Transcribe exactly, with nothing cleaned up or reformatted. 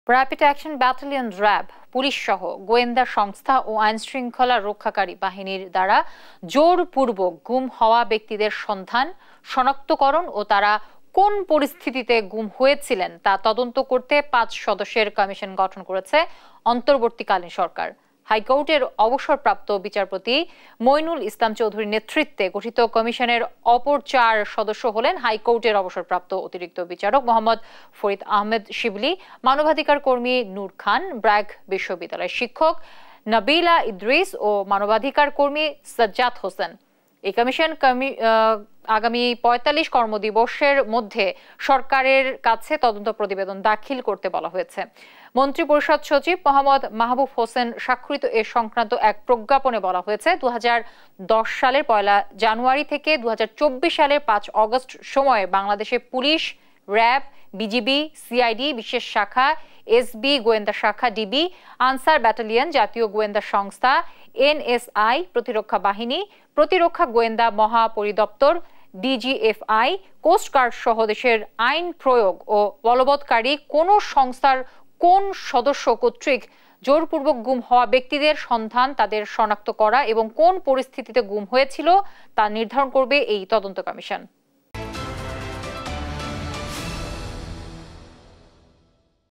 Rapid action battalion RAB police সহ গোয়েন্দা সংস্থা ও আইন শৃঙ্খলা রক্ষাকারী বাহিনীর দ্বারা জোরপূর্বক গুম হওয়া ব্যক্তিদের সন্ধান, শনাক্তকরণ ও তারা কোন পরিস্থিতিতে গুম হয়েছিলেন তা তদন্ত করতে পাঁচ সদস্যের কমিশন গঠন করেছে অন্তর্বর্তীকালীন সরকার। হাইকোর্টের অবসরপ্রাপ্ত বিচারপতি মইনুল ইসলাম চৌধুরীর নেতৃত্বে গঠিত কমিশনের অপর চার সদস্য হলেন হাইকোর্টের অবসরপ্রাপ্ত অতিরিক্ত বিচারক মোহাম্মদ ফরিদ আহমেদ শিবলি, মানবাধিকার কর্মী নূর খান, ব্র্যাক বিশ্ববিদ্যালয়ের শিক্ষক নাবিলা ইদ্রিস ও মানবাধিকার কর্মী সাজ্জাদ হোসেন। এই কমিশন আগামী পঁয়তাল্লিশ কর্মদিবসের মধ্যে সরকারের কাছে তদন্ত প্রতিবেদন দাখিল করতে বলা হয়েছে। মন্ত্রিপরিষদ সচিব মোহাম্মদ মাহবুব হোসেন স্বাক্ষরিত এ সংক্রান্ত এক প্রজ্ঞাপনে বলা হয়েছে দু হাজার দশ সালের পয়লা জানুয়ারি থেকে দু হাজার চব্বিশ সালের পাঁচ অগস্ট সময়ে বাংলাদেশে পুলিশ, র্যাব, বিজিবি, সিআইডি বিশেষ শাখা, এসবি গোয়েন্দা শাখা, ডিবি, আনসার ব্যাটালিয়ন, জাতীয় গোয়েন্দা সংস্থা, এনএসআই, প্রতিরক্ষা বাহিনী, প্রতিরক্ষা গোয়েন্দা মহাপরিদপ্তর, ডিজিএফআই, কোস্টগার্ড সহ দেশের আইন প্রয়োগ ও বলবৎকারী কোন সংস্থার কোন সদস্য কর্তৃক জোরপূর্বক গুম হওয়া ব্যক্তিদের সন্ধান, তাদের শনাক্ত করা এবং কোন পরিস্থিতিতে গুম হয়েছিল তা নির্ধারণ করবে এই তদন্ত কমিশন।